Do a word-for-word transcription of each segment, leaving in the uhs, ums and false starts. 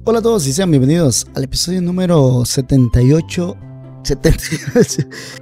Hola a todos y sean bienvenidos al episodio número setenta y ocho. setenta y ocho.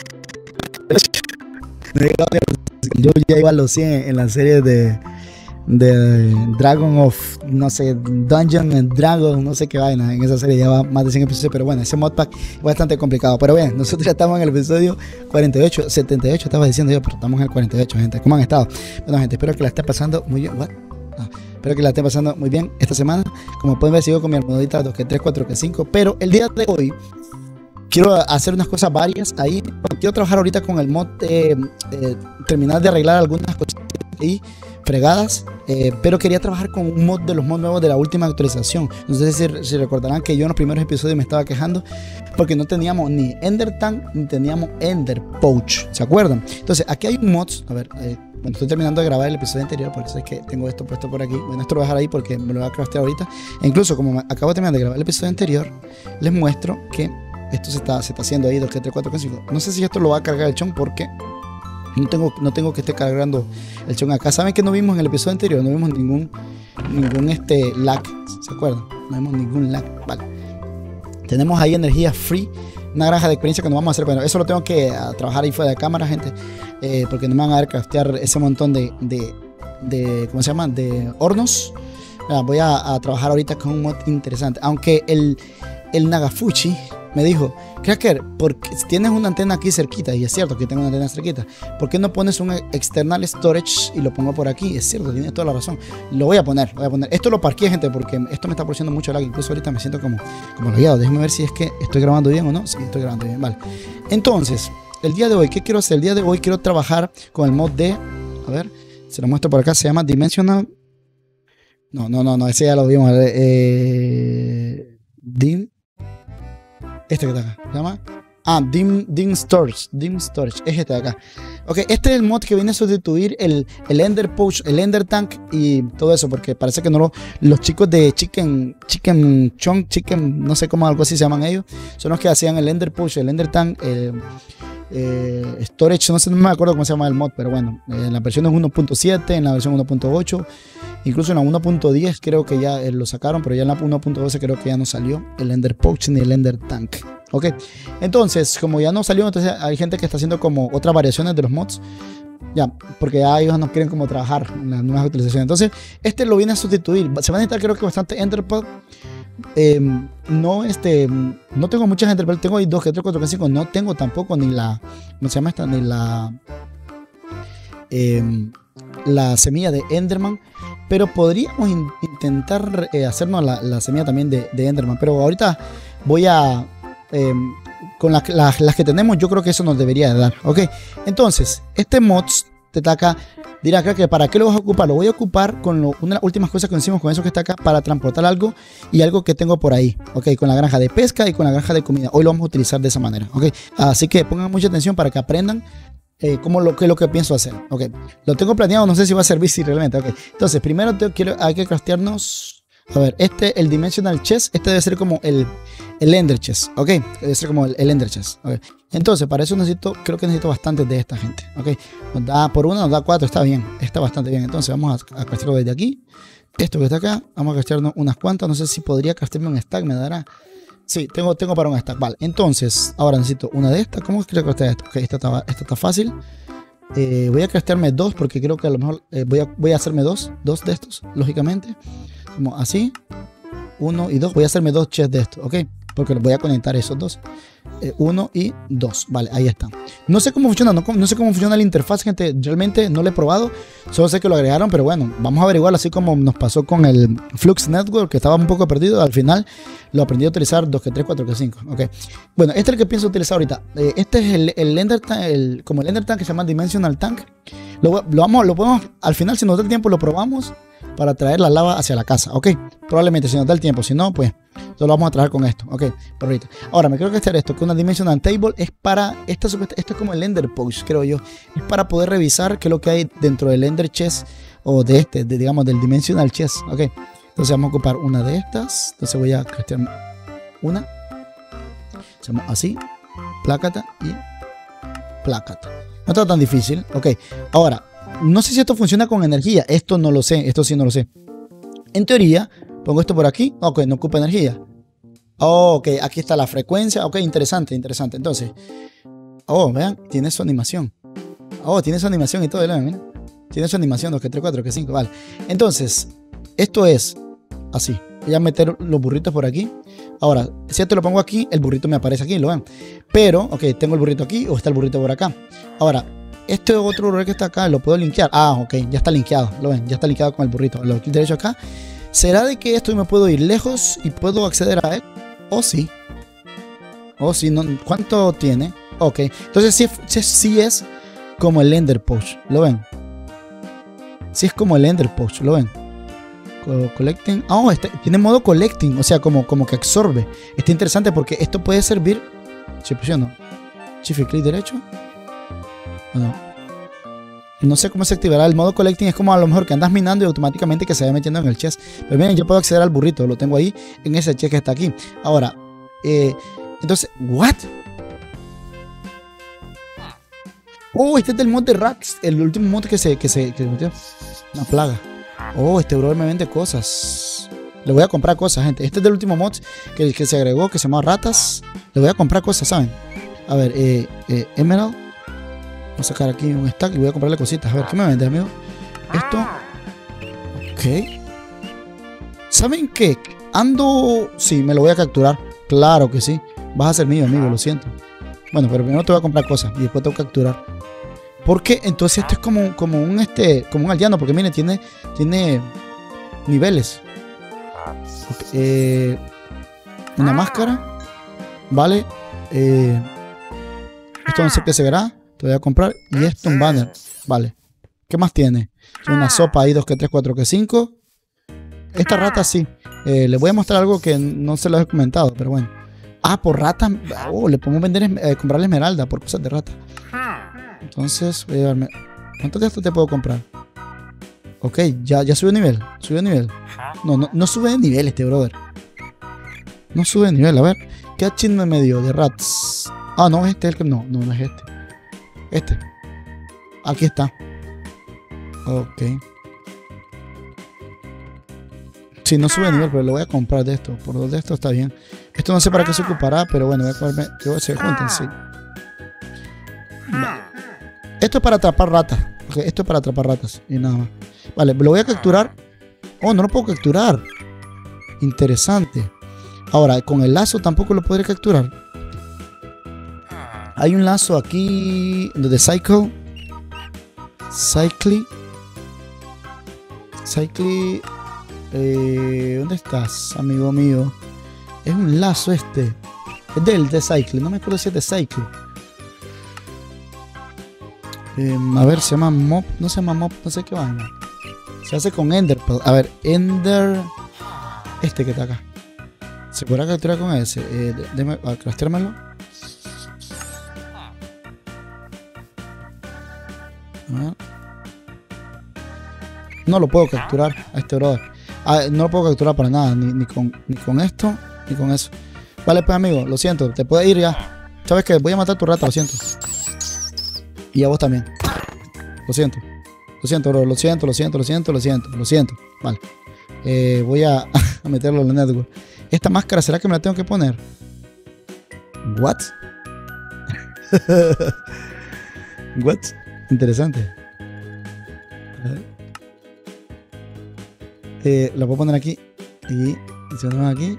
Yo ya iba a los cien en la serie de, de Dragon of, no sé, Dungeon and Dragon, no sé qué vaina. En esa serie ya va más de cien episodios, pero bueno, ese modpack es bastante complicado. Pero bien, nosotros ya estamos en el episodio cuarenta y ocho, setenta y ocho, estaba diciendo yo, pero estamos en el cuarenta y ocho, gente. ¿Cómo han estado? Bueno, gente, espero que la esté pasando muy bien. What? No. Espero que la esté pasando muy bien esta semana. Como pueden ver, sigo con mi almohadita dos que tres, cuatro que cinco. Pero el día de hoy quiero hacer unas cosas varias ahí. Quiero trabajar ahorita con el mod eh, eh, terminar de arreglar algunas cosas ahí fregadas, eh, pero quería trabajar con un mod de los mods nuevos de la última actualización. No sé si, si recordarán que yo en los primeros episodios me estaba quejando porque no teníamos ni Ender Tank ni teníamos Ender Pouch, ¿se acuerdan? Entonces aquí hay un mod, a ver, eh, bueno, estoy terminando de grabar el episodio anterior, por eso es que tengo esto puesto por aquí. Bueno, esto lo voy a dejar ahí porque me lo voy a craftear ahorita. E incluso como acabo de terminar de grabar el episodio anterior, les muestro que esto se está, se está haciendo ahí, dos, tres, cuatro, cinco. No sé si esto lo va a cargar el chon porque no tengo, no tengo que esté cargando el chon acá. ¿Saben que no vimos en el episodio anterior? No vimos ningún, ningún este lag, ¿se acuerdan? No vimos ningún lag, vale. Tenemos ahí energía free, una granja de experiencia que nos vamos a hacer. Bueno, eso lo tengo que uh, trabajar ahí fuera de cámara, gente, eh, porque no me van a dar craftear ese montón de, de, de ¿cómo se llama? De hornos. Uh, voy a, a trabajar ahorita con un mod interesante. Aunque el, el Nagafuchi me dijo, Cracker, porque si tienes una antena aquí cerquita, y es cierto que tengo una antena cerquita, ¿por qué no pones un external storage y lo pongo por aquí? Es cierto, tienes toda la razón. Lo voy a poner, lo voy a poner. Esto lo parqué, gente, porque esto me está produciendo mucho lag. Incluso ahorita me siento como, como lagueado. Déjenme ver si es que estoy grabando bien o no. Sí, estoy grabando bien, vale. Entonces, el día de hoy, ¿qué quiero hacer? El día de hoy quiero trabajar con el mod de, a ver, se lo muestro por acá, se llama Dimensional. No, no, no, no, ese ya lo vimos. Eh, Dim. Este que está acá, ¿se llama? Ah, Dim, Dim Storage, Dim Storage, es este de acá. Ok, este es el mod que viene a sustituir el, el Ender Pouch, el Ender Tank y todo eso, porque parece que no lo, los chicos de Chicken, Chicken Chong, Chicken, no sé cómo, algo así se llaman ellos, son los que hacían el Ender Pouch, el Ender Tank, eh, eh, Storage, no sé, no me acuerdo cómo se llama el mod, pero bueno, en la versión uno punto siete, en la versión uno punto ocho, incluso en la uno punto diez creo que ya eh, lo sacaron, pero ya en la uno punto doce creo que ya no salió el Ender Pouch ni el Ender Tank. Ok, entonces como ya no salió, entonces hay gente que está haciendo como otras variaciones de los mods, ya, porque ya ellos no quieren como trabajar en las nuevas utilizaciones. Entonces este lo viene a sustituir. Se van a necesitar creo que bastante Enderpod. Eh, no, este, no tengo muchas Enderpod, tengo ahí dos, tres, cuatro, cinco. No tengo tampoco ni la, ¿cómo se llama esta? Ni la, eh, la semilla de Enderman. Pero podríamos in intentar eh, hacernos la, la semilla también de, de Enderman. Pero ahorita voy a... Eh, con las, las, las que tenemos, yo creo que eso nos debería de dar. Ok, entonces, este mods te está acá. Dirá acá que para qué lo vas a ocupar. Lo voy a ocupar con lo, una de las últimas cosas que hicimos con eso que está acá, para transportar algo y algo que tengo por ahí. Ok, con la granja de pesca y con la granja de comida. Hoy lo vamos a utilizar de esa manera. Ok, así que pongan mucha atención para que aprendan eh, cómo lo que es lo que pienso hacer. Ok, lo tengo planeado, no sé si va a servir si realmente. Ok, entonces, primero te, quiero, hay que craftearnos. A ver, este, el Dimensional Chest, este debe ser como el, el Ender Chest, ¿ok? Debe ser como el, el Ender Chest, ¿ok? Entonces, para eso necesito, creo que necesito bastantes de esta gente, ¿ok? Nos da por una, nos da cuatro, está bien, está bastante bien. Entonces, vamos a, a craftearlo desde aquí. Esto que está acá, vamos a craftearnos unas cuantas. No sé si podría craftearme un stack, me dará. Sí, tengo, tengo para un stack, vale. Entonces, ahora necesito una de estas. ¿Cómo quiero craftear esto? Ok, esta está, esta está fácil. Eh, voy a craftearme dos porque creo que a lo mejor eh, voy, a, voy a hacerme dos, dos de estos, lógicamente. Como así, uno y dos. Voy a hacerme dos chests de esto, ok, porque voy a conectar esos dos, eh, uno y dos, vale, ahí están. No sé cómo funciona, no, no sé cómo funciona la interfaz, gente, realmente no lo he probado, solo sé que lo agregaron, pero bueno, vamos a averiguarlo, así como nos pasó con el Flux Network, que estaba un poco perdido. Al final lo aprendí a utilizar dos, tres, cuatro, cinco, ok. Bueno, este es el que pienso utilizar ahorita. eh, este es el, el Ender Tank, el, como el Ender Tank que se llama Dimensional Tank. Lo, lo, vamos, lo podemos, al final si nos da el tiempo lo probamos para traer la lava hacia la casa, ok. Probablemente si nos da el tiempo, si no, pues solo vamos a trabajar con esto, ok. Por ahorita. Ahora me creo que hacer esto, que una Dimensional Table es para, esta, esto es como el Ender Pouch, creo yo. Es para poder revisar qué es lo que hay dentro del Ender Chest, o de este, de, digamos del Dimensional Chest, ok. Entonces vamos a ocupar una de estas. Entonces voy a craftear una. Hacemos así, plácata y plácata. No está tan difícil, ok. Ahora, no sé si esto funciona con energía. Esto no lo sé, esto sí no lo sé. En teoría, Pongo esto por aquí. Ok, no ocupa energía. Oh, ok, aquí está la frecuencia. Ok, interesante, interesante. Entonces, oh, vean, tiene su animación. Oh, tiene su animación y todo, ¿ven? Tiene su animación, dos, que tres, cuatro, que cinco, vale. Entonces, esto es así. Voy a meter los burritos por aquí. Ahora, si esto lo pongo aquí, el burrito me aparece aquí, ¿lo ven? Pero, ok, tengo el burrito aquí o está el burrito por acá. Ahora, este otro burrito que está acá, ¿lo puedo linkear? Ah, ok, ya está linkeado, ¿lo ven? Ya está linkeado con el burrito. Lo clic derecho acá. ¿Será de que esto me puedo ir lejos y puedo acceder a él? O sí. O sí, no, ¿cuánto tiene? Ok, entonces sí, sí, sí es como el Ender Pouch, ¿lo ven? Sí es como el Ender Pouch, ¿lo ven? Collecting. Oh, este, tiene modo collecting, o sea, como, como que absorbe. Está interesante porque esto puede servir. Si presiono shift y clic derecho. No. No sé cómo se activará. El modo collecting es como a lo mejor que andas minando y automáticamente que se vaya metiendo en el chest. Pero miren, yo puedo acceder al burrito, lo tengo ahí en ese chest que está aquí. Ahora, eh, entonces, ¿what? Oh, este es del mod de Rats, el último mod que se, que se, que se metió. Una plaga. Oh, este brother me vende cosas. Le voy a comprar cosas, gente. Este es del último mod que, que se agregó, que se llama Ratas. Le voy a comprar cosas, ¿saben? A ver, eh, eh, Emerald. Voy a sacar aquí un stack y voy a comprarle cositas. A ver, ¿qué me vende, amigo? Esto. Ok. ¿Saben qué? Ando... Sí, me lo voy a capturar. Claro que sí. Vas a ser mío, amigo, lo siento. Bueno, pero primero te voy a comprar cosas y después tengo que capturar. Porque entonces esto es como, como un este como un aldeano, porque mire, tiene, tiene niveles. Okay, eh, una máscara. Vale. Eh, esto no sé qué se verá. Te voy a comprar. Y esto un banner. Vale. ¿Qué más tiene? Tiene una sopa ahí, dos, que tres, cuatro, que cinco. Esta rata sí. Eh, les voy a mostrar algo que no se lo he comentado, pero bueno. Ah, por rata. Oh, le podemos vender, eh, comprarle esmeralda por cosas de rata. Entonces, voy a llevarme. ¿Cuántos de estos te puedo comprar? Ok, ya, ya sube de nivel. Sube de nivel. No, no, no sube de nivel este brother. No sube de nivel. A ver, ¿qué achievement me dio de rats? Ah, no, este es el que. No, no, no es este. Este. Aquí está. Ok. Sí, no sube de nivel, pero lo voy a comprar de esto. Por dos de estos está bien. Esto no sé para qué se ocupará, pero bueno, voy a comerme. Se juntan, sí. Vale. Esto es para atrapar ratas. Okay, esto es para atrapar ratas y nada más. Vale, lo voy a capturar. Oh, no lo puedo capturar. Interesante. Ahora, con el lazo tampoco lo podré capturar. Hay un lazo aquí de Cycle. Cycle. Cycle. Eh, ¿Dónde estás, amigo mío? Es un lazo este. Es del de Cycle. No me acuerdo si es de Cycle. Eh, a ver, se llama Mob. No se llama Mob, no sé qué vaina. Se hace con Ender. A ver, Ender. Este que está acá. ¿Se podrá capturar con ese? Eh, déjame crafteármelo. No lo puedo capturar a este brother. Ah, no lo puedo capturar para nada. Ni, ni, con, ni con esto, ni con eso. Vale, pues amigo, lo siento. Te puedes ir ya. ¿Sabes qué? Voy a matar tu rata, lo siento. Y a vos también. Lo siento. Lo siento, bro. Lo siento, lo siento, lo siento, lo siento. Lo siento. Vale. Eh, voy a, a meterlo en la network. Esta máscara, ¿será que me la tengo que poner? What? What? Interesante. Eh, la puedo poner aquí. Y si no aquí.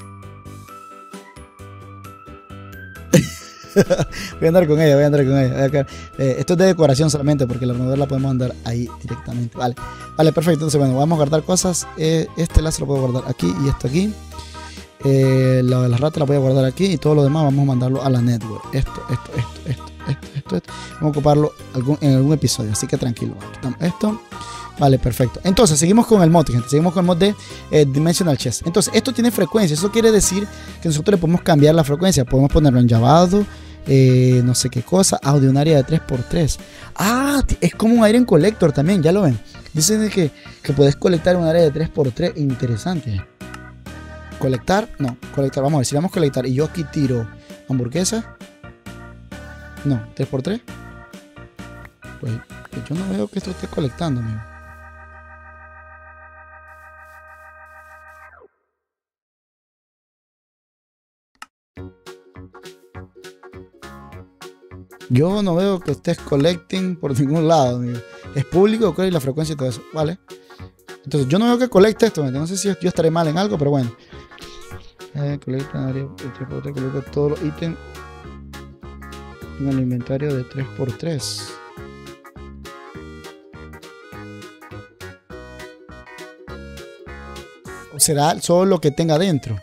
Voy a andar con ella, voy a andar con ella. Acá. Eh, esto es de decoración solamente porque la armadura la podemos andar ahí directamente. Vale, vale, perfecto. Entonces, bueno, vamos a guardar cosas. Eh, este lazo lo puedo guardar aquí y esto aquí. Eh, la de las ratas la voy a guardar aquí y todo lo demás vamos a mandarlo a la network. Esto, esto, esto, esto, esto, esto, esto. Vamos a ocuparlo algún, en algún episodio, así que tranquilo. Quitamos esto. Vale, perfecto. Entonces, seguimos con el mod, gente. Seguimos con el mod de eh, Dimensional Chest. Entonces, esto tiene frecuencia. Eso quiere decir que nosotros le podemos cambiar la frecuencia. Podemos ponerlo en llavado. Eh, no sé qué cosa, audio, un área de tres por tres. Ah, es como un Iron Collector también, ya lo ven. Dicen que, que puedes colectar un área de tres por tres. Interesante. Colectar, no, colectar, vamos a ver, si vamos a colectar y yo aquí tiro hamburguesa. No, tres por tres. Pues, pues yo no veo que esto esté colectando, amigo. Yo no veo que estés collecting por ningún lado, amigo. Es público, ¿cuál es la frecuencia y todo eso? Vale. Entonces, yo no veo que colecte esto. No sé si yo estaré mal en algo, pero bueno. Eh, colecta, colecta todos los ítems en el inventario de tres por tres. ¿O será solo lo que tenga dentro?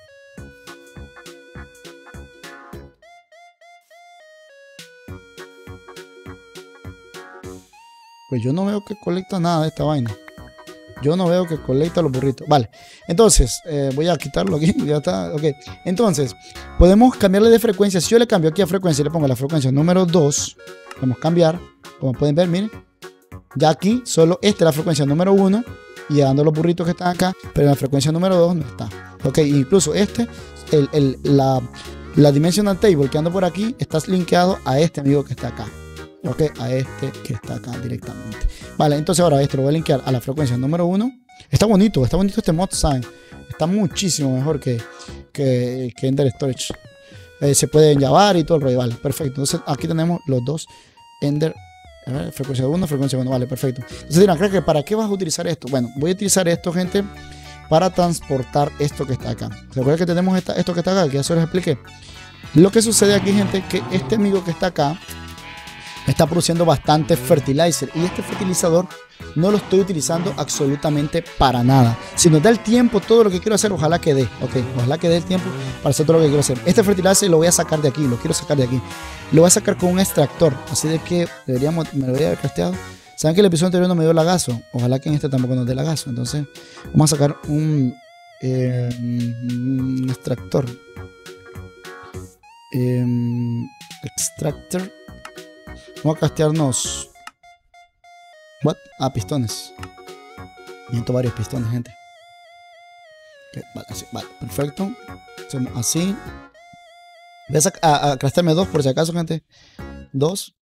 Pues yo no veo que colecta nada de esta vaina. Yo no veo que colecta los burritos. Vale, entonces eh, voy a quitarlo aquí. Ya está, ok. Entonces, podemos cambiarle de frecuencia. Si yo le cambio aquí a frecuencia, le pongo la frecuencia número dos. Podemos cambiar. Como pueden ver, miren. Ya aquí, solo esta es la frecuencia número uno. Y dando los burritos que están acá. Pero en la frecuencia número dos no está. Ok, incluso este, el, el, la, la Dimensional Table que anda por aquí, está linkeado a este amigo que está acá. Ok, a este que está acá directamente. Vale, entonces ahora esto lo voy a linkear a la frecuencia número uno. Está bonito, está bonito este mod, ¿saben? Está muchísimo mejor que, que, que Ender Storage. Eh, se pueden llevar y todo el rollo, vale, perfecto. Entonces aquí tenemos los dos Ender. A ver, frecuencia uno, frecuencia uno, vale, perfecto. Entonces dirán, ¿cree que para qué vas a utilizar esto? Bueno, voy a utilizar esto, gente, para transportar esto que está acá. Recuerden que tenemos esta, esto que está acá, que ya se los expliqué. Lo que sucede aquí, gente, es que este amigo que está acá está produciendo bastante fertilizer y este fertilizador no lo estoy utilizando absolutamente para nada. Si nos da el tiempo, todo lo que quiero hacer, ojalá que dé, ok, ojalá que dé el tiempo para hacer todo lo que quiero hacer. Este fertilizer lo voy a sacar de aquí, lo quiero sacar de aquí. Lo voy a sacar con un extractor, así de que deberíamos, me lo voy a haber casteado. Saben que el episodio anterior no me dio lagazo, ojalá que en este tampoco nos dé lagazo. Entonces vamos a sacar un, eh, un extractor. Eh, extractor. Vamos a castearnos. ¿What? Ah, pistones. Necesito varios pistones, gente. Okay, vale, así, vale, perfecto. Hacemos así. Voy a, a, a castearme dos por si acaso, gente. Dos.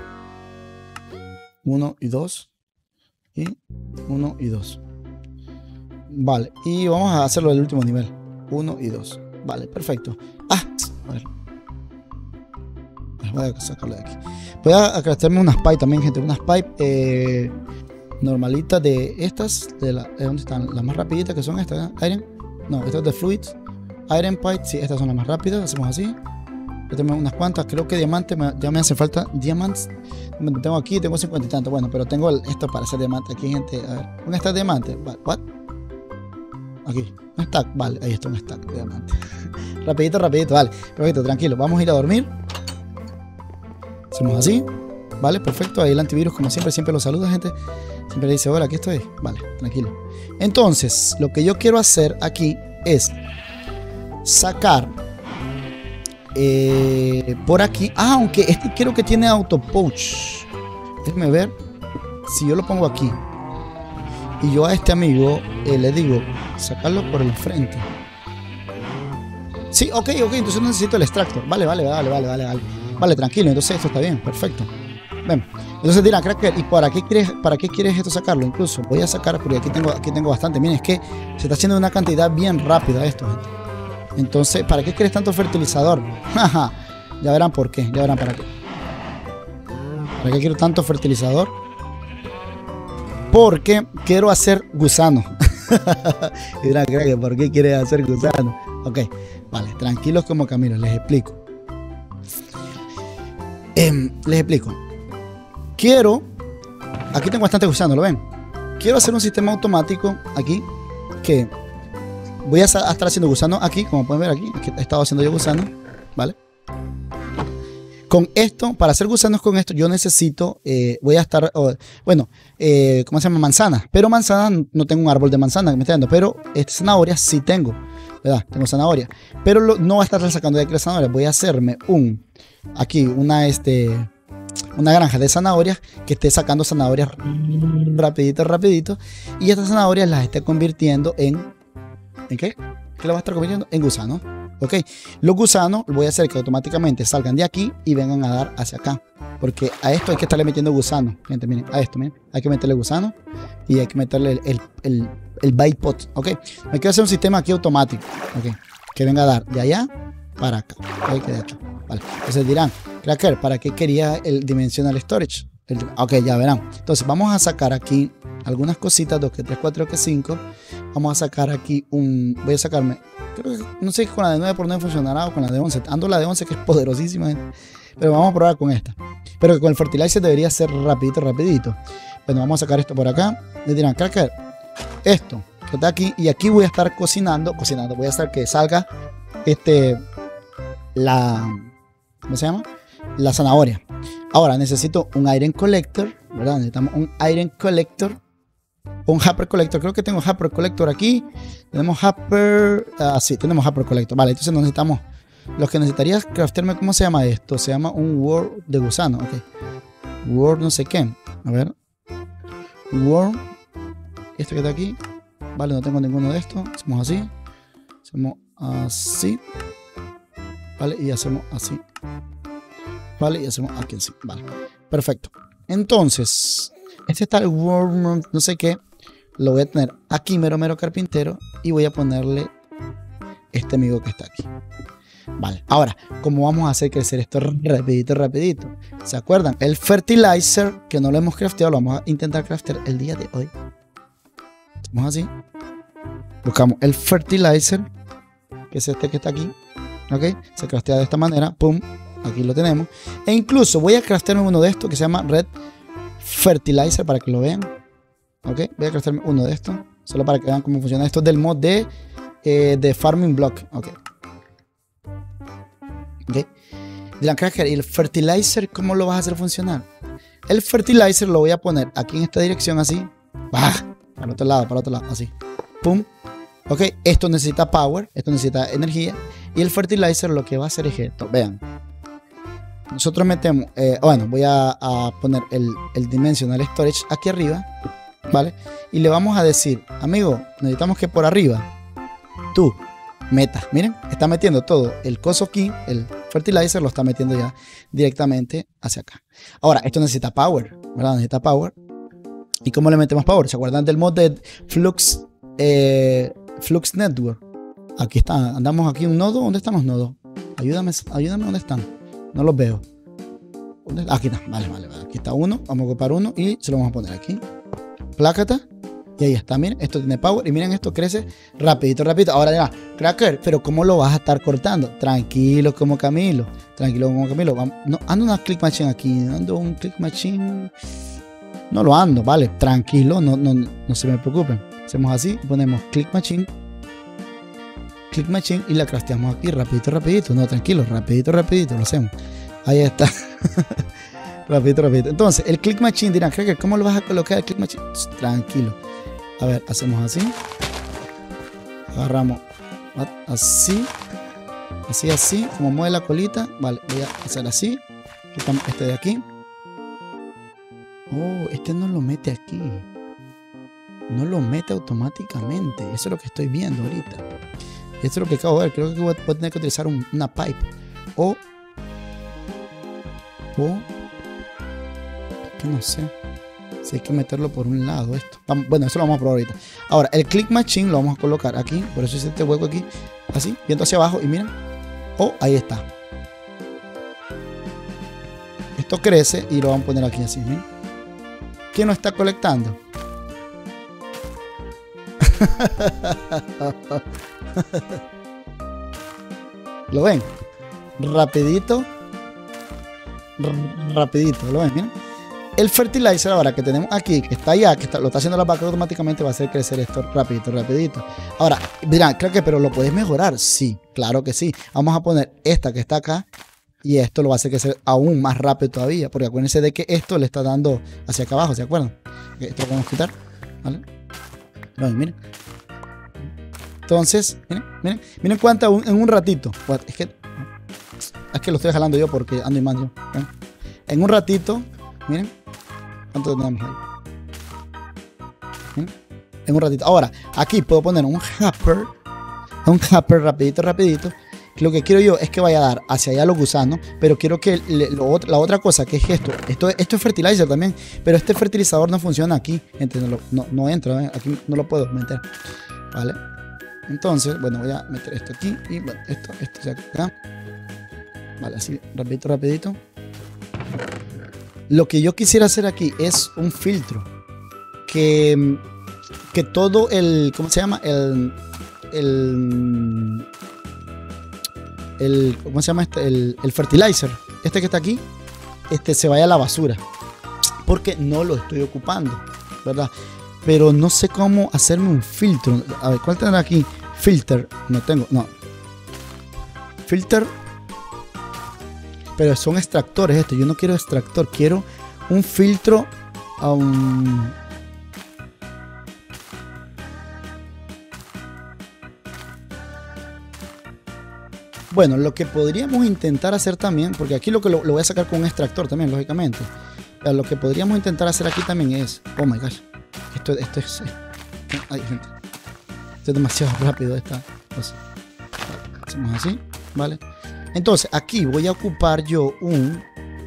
Uno y dos. Y uno y dos. Vale, y vamos a hacerlo del último nivel. Uno y dos. Vale, perfecto. Ah, a ver. Voy a sacarlo de aquí. Voy a craftearme unas pipe también, gente. Unas pipe eh, normalitas de estas. De, la, de ¿dónde están? Las más rapiditas que son estas. ¿eh? Iron. No, estas de fluids. Iron pipe. Sí, estas son las más rápidas. Hacemos así. Yo tengo unas cuantas. Creo que diamante. Me, ya me hace falta diamantes. Tengo aquí. Tengo cincuenta y tanto. Bueno, pero tengo el, esto para hacer diamante. Aquí, gente. A ver. Un stack de diamante. What? Aquí. Un stack. Vale. Ahí está un stack de diamante. rapidito, rapidito. Vale. Perfecto. Tranquilo. Vamos a ir a dormir. Hacemos así, vale, perfecto. Ahí el antivirus, como siempre, siempre lo saluda, gente. Siempre le dice, hola, aquí estoy. Vale, tranquilo. Entonces, lo que yo quiero hacer aquí es sacar eh, por aquí. Ah, aunque este creo que tiene auto poach. Déjenme ver si yo lo pongo aquí. Y yo a este amigo eh, le digo, sacarlo por el frente. Sí, ok, ok, entonces no necesito el extractor. Vale, vale, vale, vale, vale, vale. Vale, tranquilo, entonces esto está bien, perfecto. Ven, entonces dirán, cracker, ¿y para qué quieres, para qué quieres esto sacarlo? Incluso voy a sacar, porque aquí tengo, aquí tengo bastante. Miren, es que se está haciendo una cantidad bien rápida esto, gente. Entonces, ¿para qué quieres tanto fertilizador? Ya verán por qué, ya verán para qué. ¿Para qué quiero tanto fertilizador? Porque quiero hacer gusano. Y dirán, cracker, ¿por qué quieres hacer gusano? Ok, vale, tranquilos como Camilo, les explico. Eh, les explico. Quiero, aquí tengo bastante gusano, ¿lo ven? Quiero hacer un sistema automático aquí que voy a, a estar haciendo gusano aquí, como pueden ver aquí, aquí he estado haciendo yo gusano, ¿vale? Con esto, para hacer gusanos con esto, yo necesito, eh, voy a estar, oh, bueno, eh, ¿cómo se llama? Manzana. Pero manzana, no tengo un árbol de manzana que me está dando, pero este, zanahoria sí tengo, ¿verdad? Tengo zanahoria. Pero lo, no voy a estar sacando de aquí las zanahorias, voy a hacerme un, aquí, una, este, una granja de zanahorias que esté sacando zanahorias rapidito, rapidito. Y estas zanahorias las esté convirtiendo en, ¿en qué? ¿Qué las va a estar convirtiendo? En gusanos. Ok, los gusanos voy a hacer que automáticamente salgan de aquí y vengan a dar hacia acá. Porque a esto hay que estarle metiendo gusano. Gente, miren, a esto, miren. Hay que meterle gusano y hay que meterle el, el, el, el bait pot. Ok, me quiero hacer un sistema aquí automático. Ok, que venga a dar de allá para acá. Ok, que de acá. Vale, entonces dirán, Cracker, ¿para qué quería el Dimensional Storage? El, ok, ya verán. Entonces vamos a sacar aquí algunas cositas, dos que tres, cuatro que cinco. Vamos a sacar aquí un, voy a sacarme, creo que, no sé si con la de nueve por nueve funcionará o con la de once. Ando la de once que es poderosísima, gente. Pero vamos a probar con esta. Pero que con el fertilizer debería ser rapidito, rapidito. Bueno, vamos a sacar esto por acá. Me dirán, Cracker, esto que está aquí, y aquí voy a estar cocinando, cocinando, voy a hacer que salga este, la, ¿cómo se llama? La zanahoria. Ahora necesito un iron collector, ¿verdad? Necesitamos un iron collector, un hopper collector. Creo que tengo hopper collector aquí. Tenemos hopper, ah, sí, tenemos hopper collector. Vale, entonces necesitamos, lo que necesitaría es craftearme, ¿cómo se llama esto? Se llama un worm de gusano, ok. Worm no sé qué, a ver. Worm, este que está aquí. Vale, no tengo ninguno de estos. Hacemos así. Hacemos así. Vale, y hacemos así. Vale, y hacemos aquí así. Vale, perfecto. Entonces, este está el worm, no sé qué. Lo voy a tener aquí, mero, mero carpintero. Y voy a ponerle este amigo que está aquí. Vale, ahora, ¿cómo vamos a hacer crecer esto rapidito, rapidito? ¿Se acuerdan? El fertilizer, que no lo hemos crafteado, lo vamos a intentar craftear el día de hoy. Hacemos así. Buscamos el fertilizer, que es este que está aquí. Ok, se craftea de esta manera. Pum, aquí lo tenemos. E incluso voy a craftearme uno de estos que se llama Red Fertilizer, para que lo vean. Ok, voy a craftearme uno de estos, solo para que vean cómo funciona. Esto es del mod de, eh, de Farming Block. Ok. Ok. Dirán, Cracker, ¿y el fertilizer cómo lo vas a hacer funcionar? El fertilizer lo voy a poner aquí en esta dirección así. ¡Bah! Para el otro lado, para el otro lado, así. Pum. Ok, esto necesita power, esto necesita energía. Y el fertilizer lo que va a hacer es esto. Vean. Nosotros metemos, eh, bueno, voy a, a poner el, el Dimensional Storage aquí arriba. ¿Vale? Y le vamos a decir, amigo, necesitamos que por arriba tú metas. Miren, está metiendo todo el coso aquí, el fertilizer lo está metiendo ya directamente hacia acá. Ahora, esto necesita power, ¿verdad? Necesita power. ¿Y cómo le metemos power? ¿Se acuerdan del mod de Flux, eh, Flux Network? Aquí está, andamos aquí un nodo. ¿Dónde están los nodos? Ayúdame, ayúdame, ¿dónde están? No los veo. Aquí está, vale, vale, vale. Aquí está uno, vamos a ocupar uno y se lo vamos a poner aquí. Plácata. Y ahí está, miren, esto tiene power. Y miren, esto crece rapidito, rapidito. Ahora ya, Cracker, pero ¿cómo lo vas a estar cortando? Tranquilo como Camilo. Tranquilo como Camilo. Vamos, no, ando una click machine aquí. Ando un click machine. No lo ando, vale. Tranquilo, no, no, no se me preocupen. Hacemos así, ponemos click machine. Click machine y la crafteamos aquí rapidito, rapidito. No, tranquilo, rapidito, rapidito. Lo hacemos. Ahí está. Rapidito, rapidito. Entonces, el click machine, dirán, Cracker, ¿cómo lo vas a colocar el click machine? Tranquilo. A ver, hacemos así. Agarramos así. Así, así. Como mueve la colita. Vale, voy a hacer así. Quitamos este de aquí. Oh, este no lo mete aquí. No lo mete automáticamente. Eso es lo que estoy viendo ahorita. Esto es lo que acabo de ver. Creo que voy a tener que utilizar un, una pipe. O... O... Que no sé. Si hay que meterlo por un lado esto. Bueno, eso lo vamos a probar ahorita. Ahora, el click machine lo vamos a colocar aquí. Por eso hice este hueco aquí. Así, viendo hacia abajo. Y miren. Oh, ahí está. Esto crece y lo vamos a poner aquí así. ¿Miren? ¿Quién lo está colectando? ¿Lo ven? Rapidito. Rapidito. ¿Lo ven? Miren. El fertilizer ahora que tenemos aquí, que está allá, que está, lo está haciendo la vaca automáticamente, va a hacer crecer esto rapidito, rapidito. Ahora, dirán, creo que, pero lo puedes mejorar. Sí, claro que sí. Vamos a poner esta que está acá y esto lo va a hacer crecer aún más rápido todavía, porque acuérdense de que esto le está dando hacia acá abajo, ¿se acuerdan? Esto lo podemos quitar, ¿vale? Bueno, miren. Entonces, miren, miren, miren cuánta un, en un ratito. Es que, es que lo estoy jalando yo porque ando y mando. ¿Ven? En un ratito, miren. ¿Cuánto tenemos ahí? ¿Miren? En un ratito. Ahora, aquí puedo poner un hopper. Un hopper rapidito, rapidito. Lo que quiero yo es que vaya a dar hacia allá los gusanos, pero quiero que le, lo, la otra cosa que es esto, esto, esto es fertilizer también, pero este fertilizador no funciona aquí, gente, no, no, no entra, ¿eh? Aquí no lo puedo meter, ¿vale? Entonces, bueno, voy a meter esto aquí y bueno, esto, esto ya acá, vale, así, rapidito, rapidito, Lo que yo quisiera hacer aquí es un filtro que, que todo el, ¿cómo se llama? El, el, el ¿cómo se llama este? El, el fertilizer, este que está aquí, este se vaya a la basura, porque no lo estoy ocupando, ¿verdad? Pero no sé cómo hacerme un filtro. A ver, ¿cuál tendrá aquí? Filter, no tengo, no. Filter. Pero son extractores esto. Yo no quiero extractor, quiero un filtro. Um, bueno, lo que podríamos intentar hacer también, porque aquí lo que lo, lo voy a sacar con un extractor también, lógicamente. Pero lo que podríamos intentar hacer aquí también es. Oh my gosh. Esto, esto es. Ay, gente. Esto es demasiado rápido esta cosa. Vale, hacemos así, ¿vale? Entonces, aquí voy a ocupar yo un...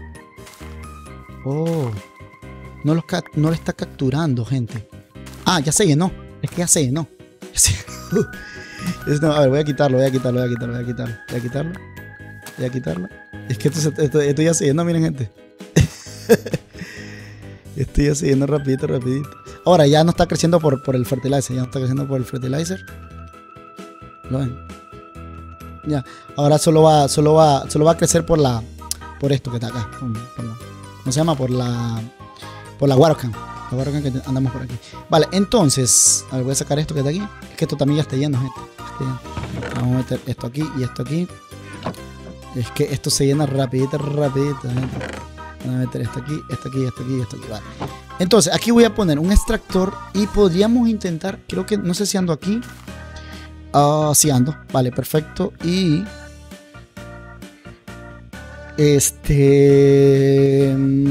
Oh. No lo, no lo está capturando, gente. Ah, ya se llenó. Es que ya se llenó. Ya se... no, a ver, voy a quitarlo, voy a quitarlo, voy a quitarlo, voy a quitarlo. Voy a quitarlo. Voy a quitarlo. Es que esto, esto, esto ya se llenó, miren, gente. Esto ya se llenó rapidito, rapidito. Ahora ya no está creciendo por, por el fertilizer. Ya no está creciendo por el fertilizer. ¿Lo ven? Ya, ahora solo va, solo va, solo va a crecer por la, por esto que está acá, por la, ¿cómo se llama? Por la, por la Watercan, la Watercan que andamos por aquí. Vale, entonces, a ver, voy a sacar esto que está aquí. Es que esto también ya está lleno, gente. Está lleno. Vamos a meter esto aquí y esto aquí. Es que esto se llena rapidito, rapidito, gente. Vamos a meter esto aquí, esto aquí, esto aquí, esto aquí. Vale. Entonces, aquí voy a poner un extractor y podríamos intentar, creo que, no sé si ando aquí. Uh, sí ando, vale, perfecto. Y este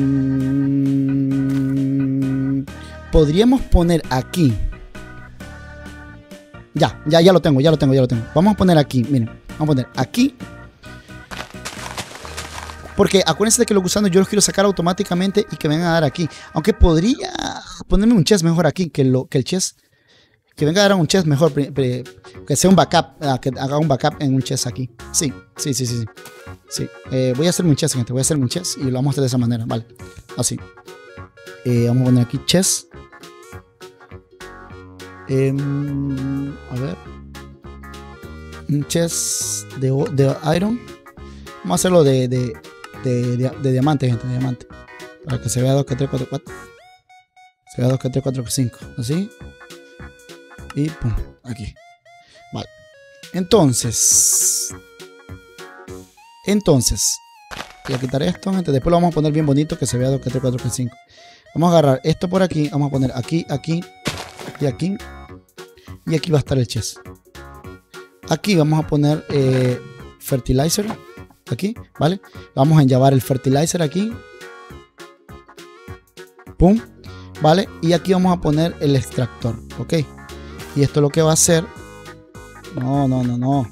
mmm, podríamos poner aquí. Ya, ya, ya lo tengo, ya lo tengo, ya lo tengo. Vamos a poner aquí, miren, vamos a poner aquí. Porque acuérdense de que los gusanos yo los quiero sacar automáticamente y que me vengan a dar aquí. Aunque podría ponerme un chest mejor aquí que, lo, que el chest. Que venga a dar un chest mejor, que sea un backup, que haga un backup en un chest aquí. Sí, sí, sí, sí. sí. sí. Eh, voy a hacer un chest, gente. Voy a hacer un chest y lo vamos a hacer de esa manera, vale. Así. Eh, vamos a poner aquí chest. Eh, a ver. Un chest de, de iron. Vamos a hacerlo de, de, de, de, de diamante, gente, de diamante. Para que se vea dos, tres, cuatro, cuatro. Se vea dos, tres, cuatro, cinco. Así. Y pum, aquí. Vale. Entonces. Entonces. Voy a quitar esto, gente. Después lo vamos a poner bien bonito que se vea dos, tres, cuatro, cinco. Vamos a agarrar esto por aquí. Vamos a poner aquí, aquí y aquí. Y aquí va a estar el chest. Aquí vamos a poner eh, fertilizer. Aquí, ¿vale? Vamos a llevar el fertilizer aquí. Pum. ¿Vale? Y aquí vamos a poner el extractor. Ok. Y esto lo que va a hacer. No, no, no, no.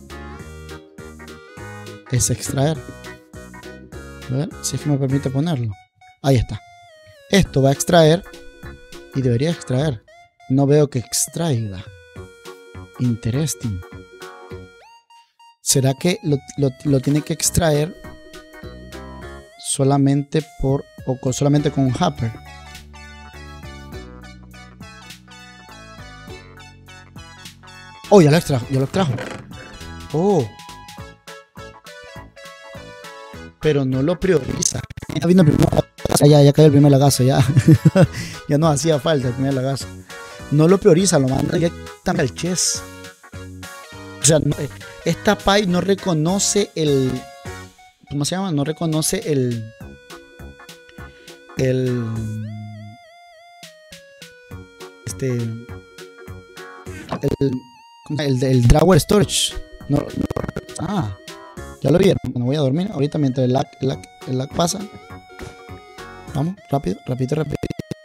Es extraer. A ver si es que me permite ponerlo. Ahí está. Esto va a extraer. Y debería extraer. No veo que extraiga. Interesting. ¿Será que lo, lo, lo tiene que extraer solamente por o con, solamente con un hopper? Oh, ya lo extrajo, ya lo extrajo. Oh. Pero no lo prioriza. Ya vino el primer lagazo, ya, ya cayó el primer lagazo, ya. Ya no hacía falta el primer lagazo. No lo prioriza, lo manda directamente al chest. O sea, no, esta pie no reconoce el... ¿Cómo se llama? No reconoce el... El... Este... El... El, el drawer storage. No, no, ah, ya lo vieron. Bueno, voy a dormir ahorita mientras el lag, el lag, el lag pasa. Vamos, rápido, rápido, rápido.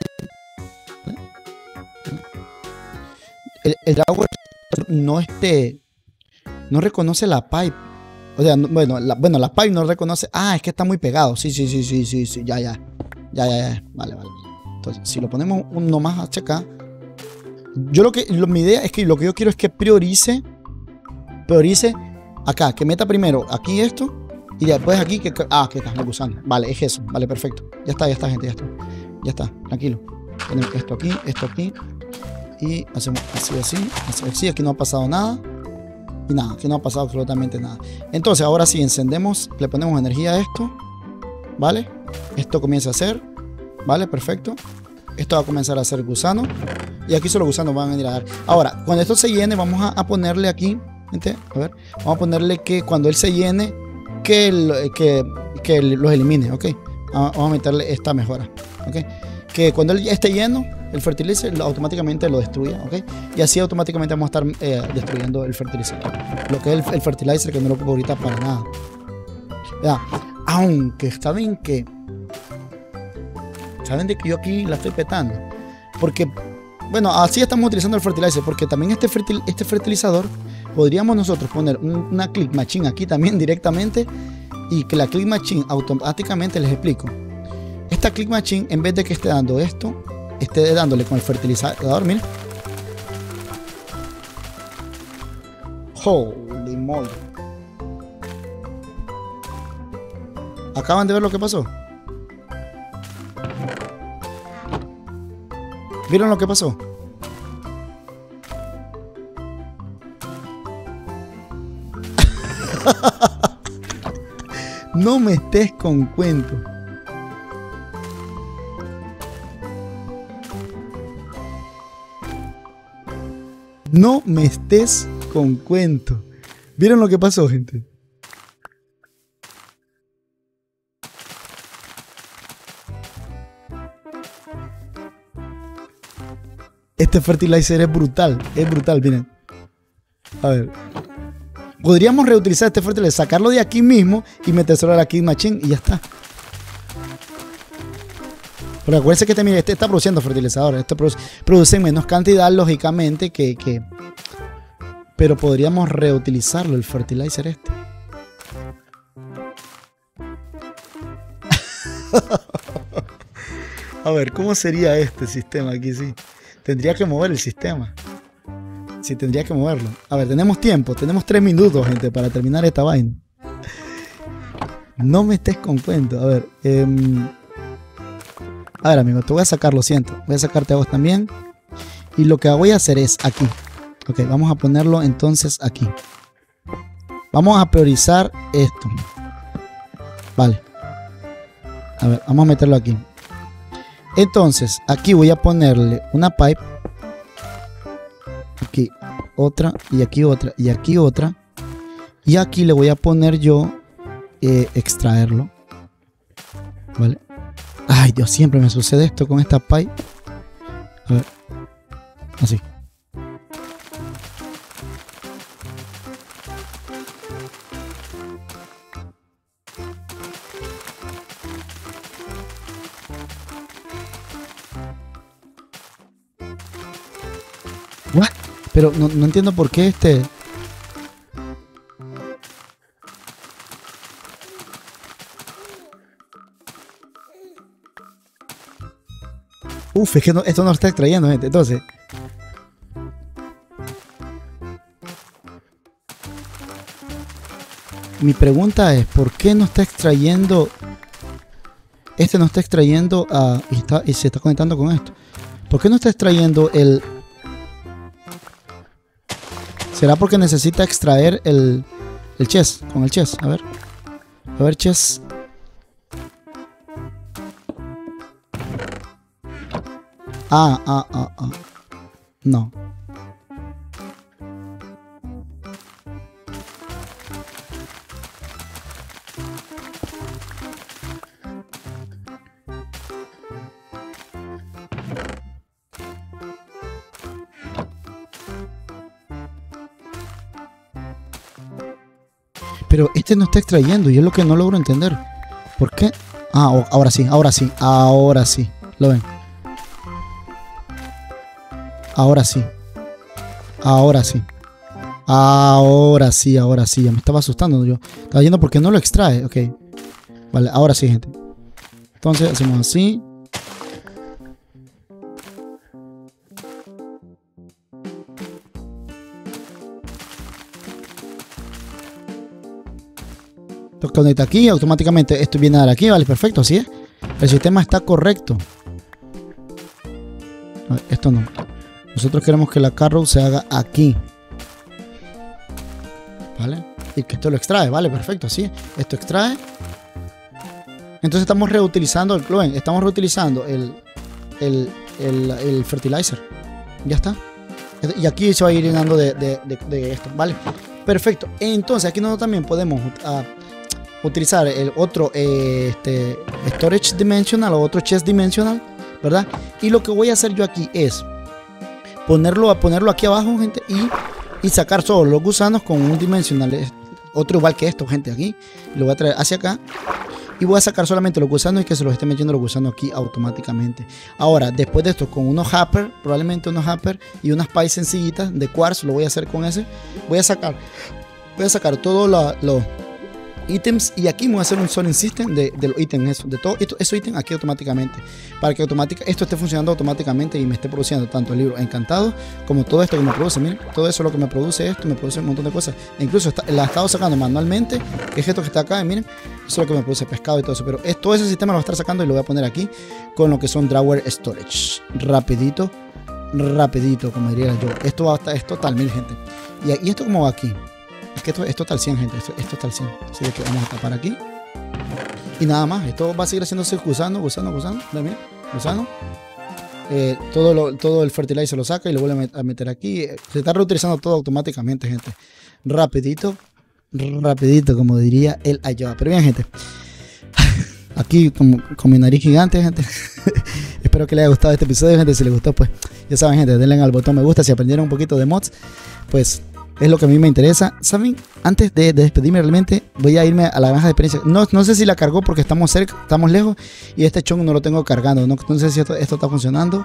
El, el drawer no este no reconoce la pipe. O sea, no, bueno, la, bueno, la pipe no reconoce. Ah, es que está muy pegado. Sí, sí, sí, sí, sí, sí. Ya, ya. Ya, ya, ya. Vale, vale. Entonces, si lo ponemos uno más hacia acá. Yo lo que, lo, mi idea es que lo que yo quiero es que priorice, priorice acá, que meta primero aquí esto Y después aquí, que, ah, aquí está, el gusano. Vale, es eso. Vale, perfecto. Ya está, ya está, gente, ya está. Ya está, tranquilo. Tenemos esto aquí, esto aquí. Y hacemos así, así, así, así. Aquí no ha pasado nada. Y nada, aquí no ha pasado absolutamente nada. Entonces, ahora sí, encendemos, le ponemos energía a esto. ¿Vale? Esto comienza a hacer. ¿Vale? Perfecto. Esto va a comenzar a hacer gusano. Y aquí solo gusanos van a venir a dar. Ahora, cuando esto se llene, vamos a, a ponerle aquí. Gente, a ver. Vamos a ponerle que cuando él se llene, que, el, que, que los elimine. Ok. Vamos a meterle esta mejora. Ok. Que cuando él ya esté lleno, el fertilizer automáticamente lo destruya. Ok. Y así automáticamente vamos a estar eh, destruyendo el fertilizer. Lo que es el, el fertilizer, que no lo ocupo ahorita para nada. Ya. Aunque saben que. Saben de que yo aquí la estoy petando. Porque. Bueno, así estamos utilizando el fertilizer, porque también este, fertil, este fertilizador podríamos nosotros poner un, una click machine aquí también directamente, y que la click machine automáticamente, les explico, esta click machine, en vez de que esté dando esto, esté dándole con el fertilizador, miren. Holy moly. ¿Acaban de ver lo que pasó? ¿Vieron lo que pasó? No me estés con cuento. No me estés con cuento. ¿Vieron lo que pasó, gente? Este fertilizer es brutal, es brutal, miren. A ver. Podríamos reutilizar este fertilizer, sacarlo de aquí mismo y metérselo a la Click Machine y ya está. Pero acuérdense que este, mire, este está produciendo fertilizadores. Este produce, produce en menos cantidad, lógicamente, que, que... Pero podríamos reutilizarlo, el fertilizer este. A ver, ¿cómo sería este sistema aquí? Sí. Tendría que mover el sistema. Sí, tendría que moverlo. A ver, tenemos tiempo. Tenemos tres minutos, gente, para terminar esta vaina. No me estés con cuento. A ver. Eh, a ver, amigo, te voy a sacar, lo siento. Voy a sacarte a vos también. Y lo que voy a hacer es aquí. Ok, vamos a ponerlo entonces aquí. Vamos a priorizar esto. Vale. A ver, vamos a meterlo aquí. Entonces, aquí voy a ponerle una pipe. Aquí otra, y aquí otra, y aquí otra. Y aquí le voy a poner yo eh, extraerlo. ¿Vale? Ay, Dios, siempre me sucede esto con esta pipe. A ver. Así. What? Pero no, no entiendo por qué este... Uf, es que no, esto no lo está extrayendo, gente. Entonces... Mi pregunta es, ¿por qué no está extrayendo... Este no está extrayendo a... Y, está, y se está conectando con esto. ¿Por qué no está extrayendo el... ¿Será porque necesita extraer el, el chest? Con el chest, a ver. A ver, chest. Ah, ah, ah, ah. No. Pero este no está extrayendo y es lo que no logro entender. ¿Por qué? Ah, ahora sí, ahora sí, ahora sí. ¿Lo ven? Ahora sí. Ahora sí. Ahora sí, ahora sí. Ya me estaba asustando yo. Estaba yendo porque no lo extrae. Ok. Vale, ahora sí, gente. Entonces hacemos así. Esto conecta aquí, automáticamente esto viene a dar aquí, vale, perfecto, así es. El sistema está correcto. Esto no. Nosotros queremos que la carro se haga aquí. ¿Vale? Y que esto lo extrae, vale, perfecto, así es. Esto extrae. Entonces estamos reutilizando el clone, estamos reutilizando el, el, el, el fertilizer. Ya está. Y aquí se va a ir llenando de, de, de, de esto, ¿vale? Perfecto. Entonces aquí nosotros también podemos uh, utilizar el otro eh, este, storage dimensional o otro chest dimensional, ¿verdad? Y lo que voy a hacer yo aquí es ponerlo, a ponerlo aquí abajo, gente, y, y sacar solo los gusanos con un dimensional, otro igual que esto, gente, aquí. Lo voy a traer hacia acá. Y voy a sacar solamente los gusanos y que se los esté metiendo los gusanos aquí automáticamente. Ahora, después de esto, con unos hopper, probablemente unos hopper y unas pies sencillitas de quartz, lo voy a hacer con ese. Voy a sacar, voy a sacar todos los ítems y aquí me voy a hacer un sorting system de, de los ítems, eso, de todo esos ítems aquí automáticamente. Para que automática, esto esté funcionando automáticamente y me esté produciendo tanto el libro encantado como todo esto que me produce. Miren, todo eso es lo que me produce esto, me produce un montón de cosas. E incluso está, la he estado sacando manualmente, que es esto que está acá, miren. Eso es lo que me produce pescado y todo eso. Pero es, todo ese sistema lo voy a estar sacando y lo voy a poner aquí con lo que son drawer storage. Rapidito, rapidito, como diría yo. Esto va a estar, es total mil, gente. Y, y esto como va aquí. Es que esto es total cien, gente. Esto, esto está al cien. Así que vamos a tapar aquí. Y nada más. Esto va a seguir haciéndose gusano, gusano, gusano. Miren, gusano. Eh, todo, lo, todo el fertilizer lo saca y lo vuelve a meter aquí. Se está reutilizando todo automáticamente, gente. Rapidito. Rapidito, como diría el Ayoa. Pero bien, gente, aquí con, con mi nariz gigante, gente. Espero que les haya gustado este episodio, gente. Si les gustó, pues ya saben, gente, denle al botón me gusta. Si aprendieron un poquito de mods, pues es lo que a mí me interesa. Saben, antes de, de despedirme realmente, voy a irme a la granja de experiencia. No, no sé si la cargó porque estamos cerca, estamos lejos y este chongo no lo tengo cargando. No, no sé si esto, esto está funcionando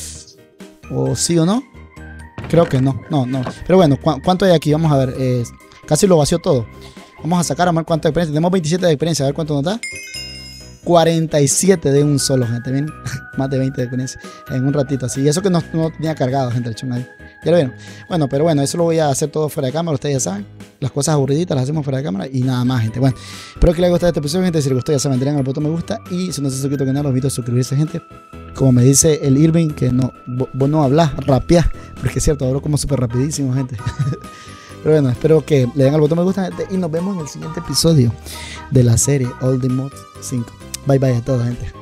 o sí o no. Creo que no, no, no. Pero bueno, ¿cu ¿cuánto hay aquí? Vamos a ver. Eh, Casi lo vació todo. Vamos a sacar a ver cuánta experiencia. Tenemos veintisiete de experiencia. A ver cuánto nos da. cuarenta y siete de un solo, gente. ¿Ven? Más de veinte de experiencia en un ratito así. Y eso que no, no tenía cargado, gente. El chon ahí. ¿Ya lo vieron? Bueno, pero bueno, eso lo voy a hacer todo fuera de cámara. Ustedes ya saben. Las cosas aburriditas las hacemos fuera de cámara. Y nada más, gente. Bueno, espero que les haya gustado este episodio, gente. Si les gustó, ya saben, denle al botón me gusta. Y si no se han suscrito al canal, los invito a suscribirse, gente. Como me dice el Irving, que no, vos no hablas, rapeás. Porque es cierto, hablo como súper rapidísimo, gente. Pero bueno, espero que le den al botón me gusta, gente, y nos vemos en el siguiente episodio de la serie All the Mods cinco. Bye bye a todos, gente.